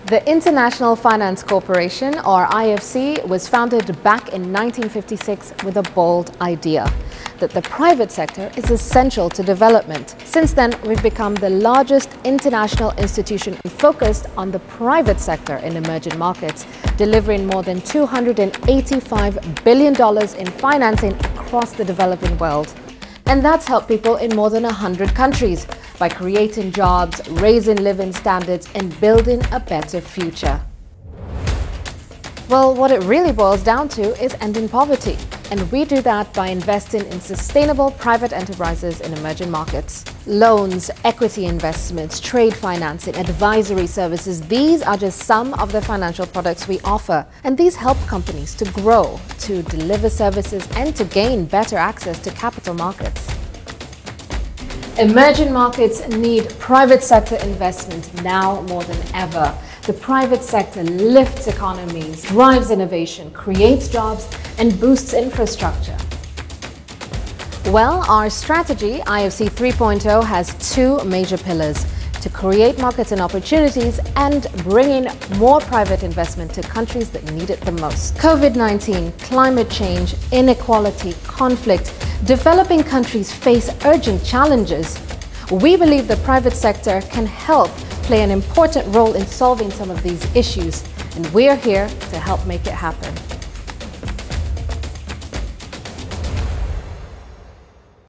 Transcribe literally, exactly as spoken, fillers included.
The International Finance Corporation, or I F C, was founded back in nineteen fifty-six with a bold idea that the private sector is essential to development. Since then, we've become the largest international institution focused on the private sector in emerging markets, delivering more than two hundred eighty-five billion dollars in financing across the developing world. And that's helped people in more than one hundred countries by creating jobs, raising living standards, and building a better future. Well, what it really boils down to is ending poverty. And we do that by investing in sustainable private enterprises in emerging markets. Loans, equity investments, trade financing, advisory services, these are just some of the financial products we offer. And these help companies to grow, to deliver services, and to gain better access to capital markets. Emerging markets need private sector investment now more than ever. The private sector lifts economies, drives innovation, creates jobs, and boosts infrastructure. Well, our strategy, I F C three point oh, has two major pillars: to create markets and opportunities and bring in more private investment to countries that need it the most. COVID nineteen, climate change, inequality, conflict, developing countries face urgent challenges. We believe the private sector can help play an important role in solving some of these issues, and we're here to help make it happen.